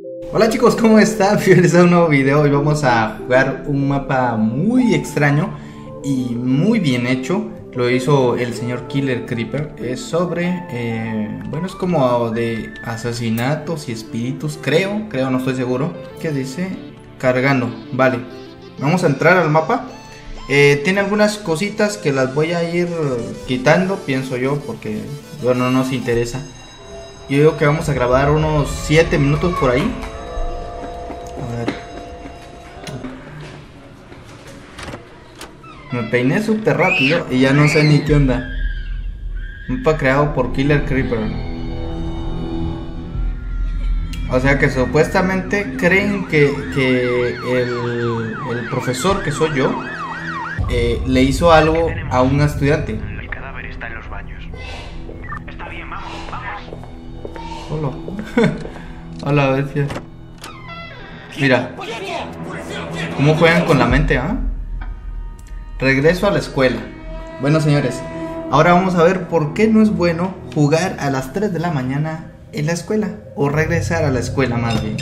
Hola chicos, ¿cómo están? Bienvenidos a un nuevo video. Hoy vamos a jugar un mapa muy extraño y muy bien hecho. Lo hizo el señor Killer Creeper. Es sobre, bueno, es como de asesinatos y espíritus, creo, no estoy seguro. ¿Qué dice? Cargando, vale. Vamos a entrar al mapa. Tiene algunas cositas que las voy a ir quitando, pienso yo, porque bueno, no nos interesa. Yo digo que vamos a grabar unos 7 minutos por ahí. A ver. Me peiné súper rápido y ya no sé ni qué onda. Mapa creado por Killer Creeper. O sea que supuestamente creen que el profesor, que soy yo, le hizo algo a un estudiante. El cadáver está en los baños. Está bien, vamos. Hola. Hola, bestia. Mira cómo juegan con la mente, ¿ah? Regreso a la escuela. Bueno, señores, ahora vamos a ver por qué no es bueno jugar a las 3 de la mañana en la escuela, o regresar a la escuela más bien.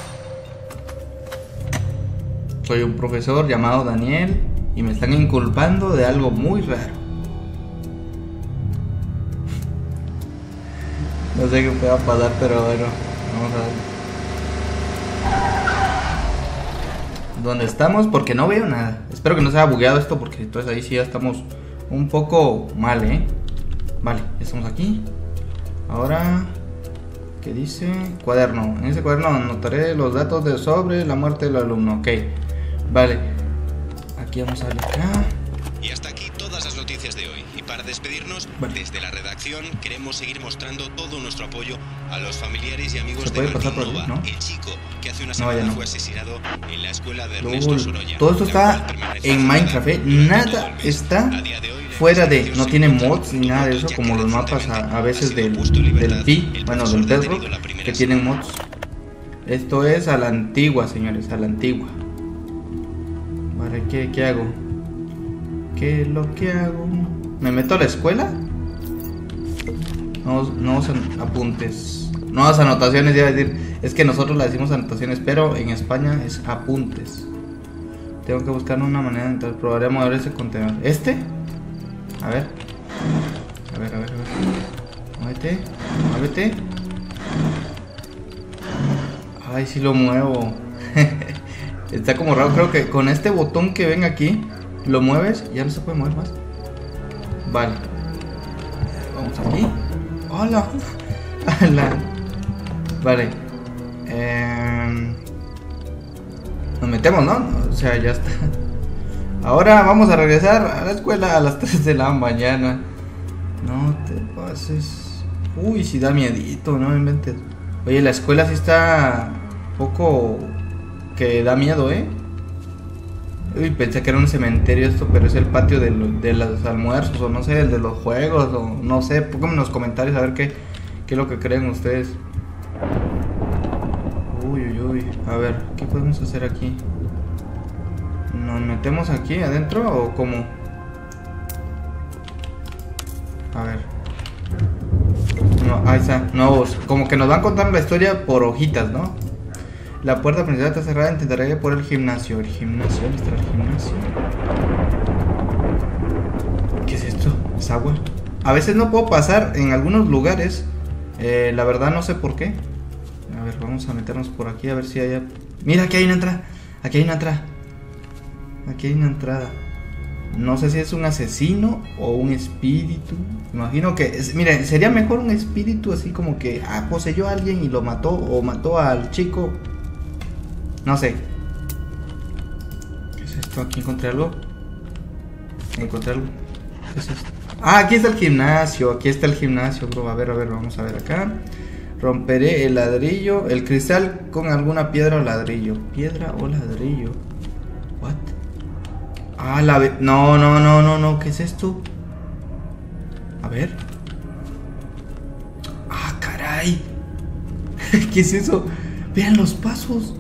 Soy un profesor llamado Daniel y me están inculpando de algo muy raro. No sé qué pueda pasar, pero bueno, vamos a ver. ¿Dónde estamos? Porque no veo nada. Espero que no se haya bugueado esto, porque entonces ahí sí ya estamos un poco mal, ¿eh? Vale, ya estamos aquí. Ahora, ¿qué dice? Cuaderno. En ese cuaderno anotaré los datos sobre la muerte del alumno. Ok, vale. Aquí vamos a ver acá. Y hasta aquí todas las noticias de hoy. Y para despedirnos, desde la redacción queremos seguir mostrando todo nuestro apoyo a los familiares y amigos de Martín Nova, ¿no? El chico que hace una semana fue asesinado en la escuela de Ernesto Sorolla. Todo esto está en Minecraft, ¿eh? Nada está fuera de... No tiene mods ni nada de eso, como los mapas a veces del Pi, bueno, del Bedrock, que tienen mods. Esto es a la antigua, señores, a la antigua. Vale, ¿qué hago? ¿Qué es lo que hago? ¿Me meto a la escuela? Nuevos apuntes. Nuevas anotaciones, iba a decir. Es que nosotros le decimos anotaciones, pero en España es apuntes. Tengo que buscar una manera de entrar. Probaré a mover ese contenedor. ¿Este? A ver. A ver. Muévete. Ay, sí lo muevo. Está como raro. Creo que con este botón que ven aquí, lo mueves y ya no se puede mover más. Vale. Vamos aquí. Hola. Vale. Nos metemos, ¿no? O sea, ya está. Ahora vamos a regresar a la escuela a las 3 de la mañana. No te pases. Uy, sí da miedito, no me inventes. Oye, la escuela sí está un poco que da miedo, ¿eh? Uy, pensé que era un cementerio esto, pero es el patio de los almuerzos, o no sé, el de los juegos, o no sé. Pónganme en los comentarios a ver qué es lo que creen ustedes. Uy. A ver, ¿qué podemos hacer aquí? ¿Nos metemos aquí adentro o cómo? A ver. No, ahí está. No, como que nos van contando la historia por hojitas, ¿no? La puerta principal está cerrada, intentaré por el gimnasio. ¿Dónde está el gimnasio? ¿Qué es esto? ¿Es agua? A veces no puedo pasar en algunos lugares. La verdad no sé por qué. A ver, vamos a meternos por aquí a ver si hay... Mira, aquí hay una entrada. Aquí hay una entrada. No sé si es un asesino o un espíritu. Imagino que... Miren, sería mejor un espíritu así como que... poseyó a alguien y lo mató. O mató al chico. No sé. ¿Qué es esto? Aquí encontré algo. ¿Qué es esto? Aquí está el gimnasio. Bro. A ver, vamos a ver acá. Romperé el ladrillo, el cristal con alguna piedra o ladrillo. ¿Piedra o ladrillo? What? No, ¿qué es esto? A ver. Caray. ¿Qué es eso? Vean los pasos,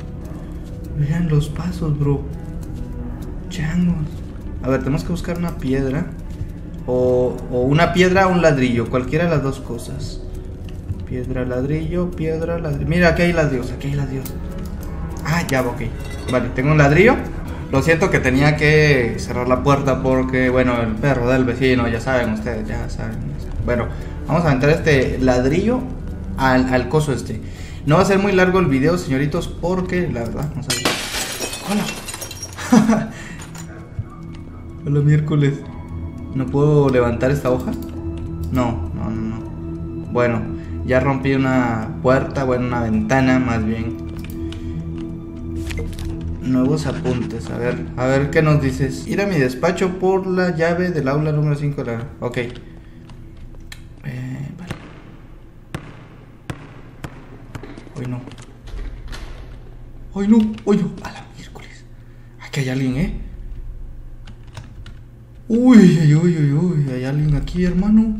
bro. Changos. A ver, tenemos que buscar una piedra. O una piedra o un ladrillo. Cualquiera de las dos cosas. Piedra, ladrillo, piedra, ladrillo. Mira, aquí hay ladrillos, aquí hay ladrillos. Ah, ya, ok. Vale, tengo un ladrillo. Lo siento que tenía que cerrar la puerta porque, bueno, el perro del vecino, ya saben ustedes, ya saben. Bueno, vamos a entrar este ladrillo al coso este. No va a ser muy largo el video, señoritos, porque la verdad, no sabía. ¡Hola! Hola, miércoles. ¿No puedo levantar esta hoja? No. Bueno, ya rompí una puerta, bueno, una ventana más bien. Nuevos apuntes, a ver qué nos dices. Ir a mi despacho por la llave del aula número 5 de la... Ok. Vale. Hoy no. A la miércoles. Aquí hay alguien, Uy, hay alguien aquí, hermano.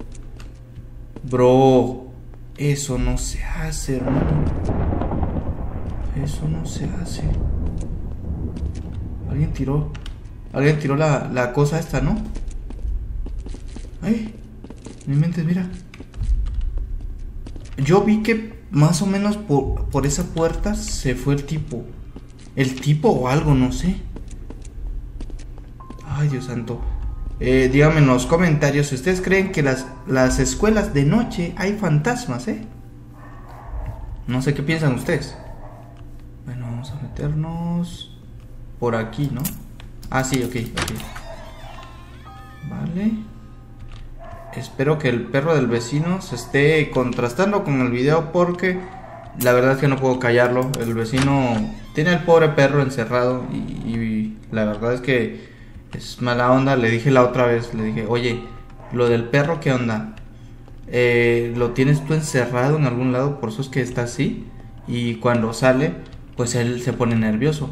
Bro, eso no se hace, hermano. Eso no se hace. Alguien tiró la cosa esta, ¿no? Ay, no inventes, mira. Yo vi que más o menos por esa puerta se fue el tipo. El tipo o algo, no sé. Ay, Dios santo. Díganme en los comentarios si ustedes creen que las escuelas de noche hay fantasmas, No sé qué piensan ustedes. Bueno, vamos a meternos por aquí, ¿no? Ah, sí, ok. Vale. Espero que el perro del vecino se esté contrastando con el video porque la verdad es que no puedo callarlo. El vecino tiene al pobre perro encerrado y la verdad es que es mala onda. Le dije la otra vez, le dije, oye, lo del perro, ¿qué onda? ¿Lo tienes tú encerrado en algún lado? Por eso es que está así. Y cuando sale, pues él se pone nervioso.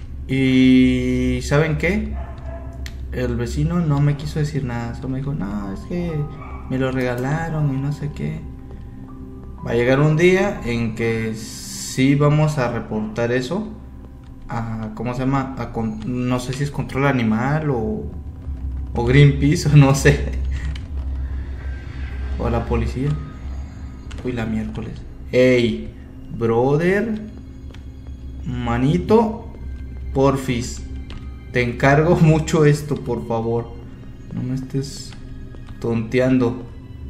Y ¿saben qué? El vecino no me quiso decir nada. Solo me dijo, no, es que me lo regalaron y no sé qué. Va a llegar un día en que sí vamos a reportar eso a, ¿cómo se llama? No sé si es control animal o Greenpeace o no sé. O a la policía. Uy, la miércoles. Ey, brother, manito, porfis, te encargo mucho esto, por favor. No me estés tonteando.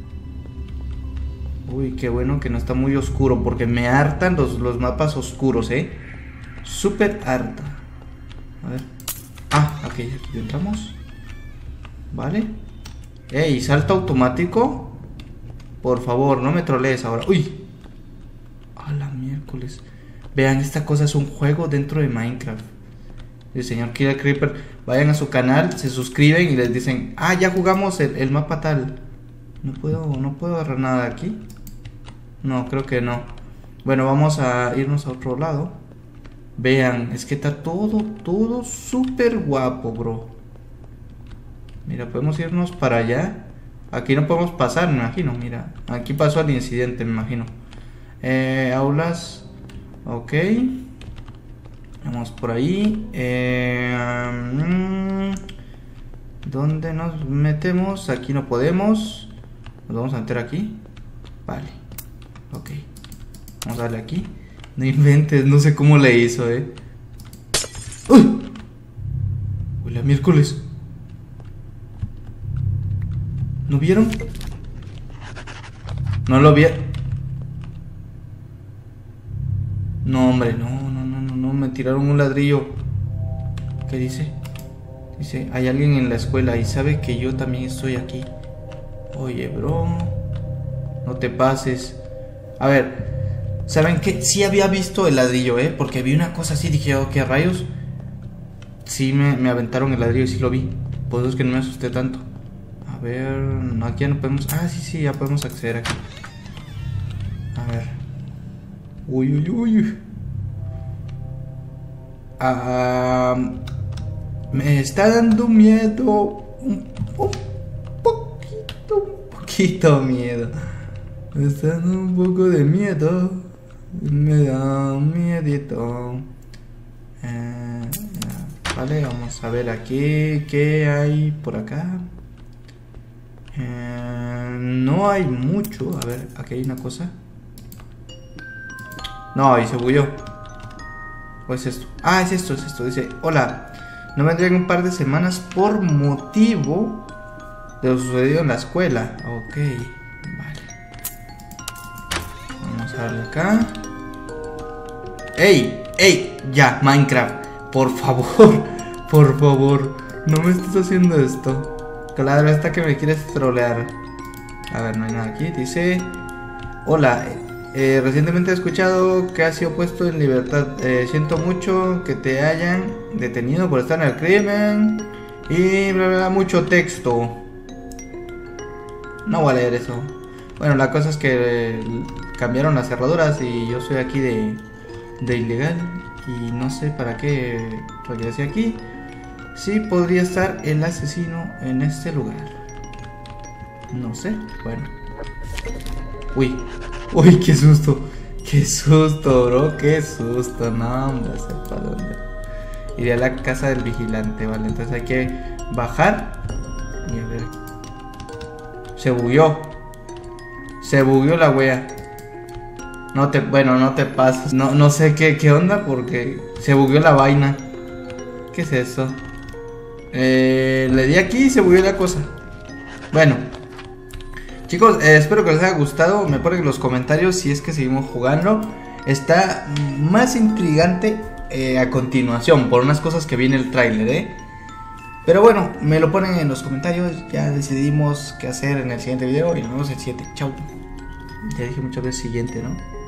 Uy, qué bueno que no está muy oscuro, porque me hartan los mapas oscuros, Súper harta. A ver. Ah, aquí entramos. Vale. Ey, salto automático. Por favor, no me trolees ahora. Uy. A la miércoles. Vean, esta cosa es un juego dentro de Minecraft. El señor Killer Creeper. Vayan a su canal, se suscriben y les dicen, ah, ya jugamos el mapa tal. No puedo agarrar nada de aquí. No, creo que no. Bueno, vamos a irnos a otro lado. Vean, es que está todo súper guapo, bro. Mira, podemos irnos para allá. Aquí no podemos pasar, me imagino. Mira, aquí pasó el incidente, me imagino. Aulas. Ok. Vamos por ahí. ¿Dónde nos metemos? Aquí no podemos. Nos vamos a meter aquí. Vale. Ok. Vamos a darle aquí. No inventes, no sé cómo le hizo, ¡Uy! Uy, la miércoles. ¿No vieron? No lo vieron. No, hombre, no, me tiraron un ladrillo. ¿Qué dice? Dice, hay alguien en la escuela y sabe que yo también estoy aquí. Oye, bro, no te pases. A ver, ¿saben qué? Sí había visto el ladrillo, porque vi una cosa así, dije, oh, ¿qué rayos? Sí, me aventaron el ladrillo y sí lo vi. Por eso es que no me asusté tanto. A ver, no, aquí ya no podemos. Ah, sí, ya podemos acceder aquí. A ver. Uy. Me está dando miedo. Un poquito miedo. Me está dando un poco de miedo. Me da miedito. Vale, vamos a ver aquí. ¿Qué hay por acá? no hay mucho. A ver, aquí hay una cosa. No, y se bugueó. ¿O es esto? Ah, es esto. Dice, hola, no vendré en un par de semanas por motivo de lo sucedido en la escuela. Ok, vale. Vamos a darle acá. ¡Ey! Ya, Minecraft. Por favor, no me estés haciendo esto. Claro, esta que me quieres trolear. A ver, no hay nada aquí. Dice, hola, recientemente he escuchado que has sido puesto en libertad. Siento mucho que te hayan detenido por estar en el crimen. Y bla, bla, mucho texto. No voy a leer eso. Bueno, la cosa es que cambiaron las cerraduras y yo soy aquí de ilegal. Y no sé para qué regresé aquí. Sí, podría estar el asesino en este lugar. No sé, bueno. Uy, qué susto. Qué susto, bro, qué susto. No, hombre, sé para dónde. Iré a la casa del vigilante, vale. Entonces hay que bajar. Y a ver. Se bugueó la wea. No te pases. No sé qué onda porque se bugueó la vaina. ¿Qué es eso? Le di aquí y se bugueó la cosa. Bueno, chicos, espero que les haya gustado. Me ponen en los comentarios si es que seguimos jugando. Está más intrigante a continuación por unas cosas que viene el tráiler, Pero bueno, me lo ponen en los comentarios. Ya decidimos qué hacer en el siguiente video. Y nos vemos en el siguiente. Chau. Ya dije muchas veces siguiente, ¿no?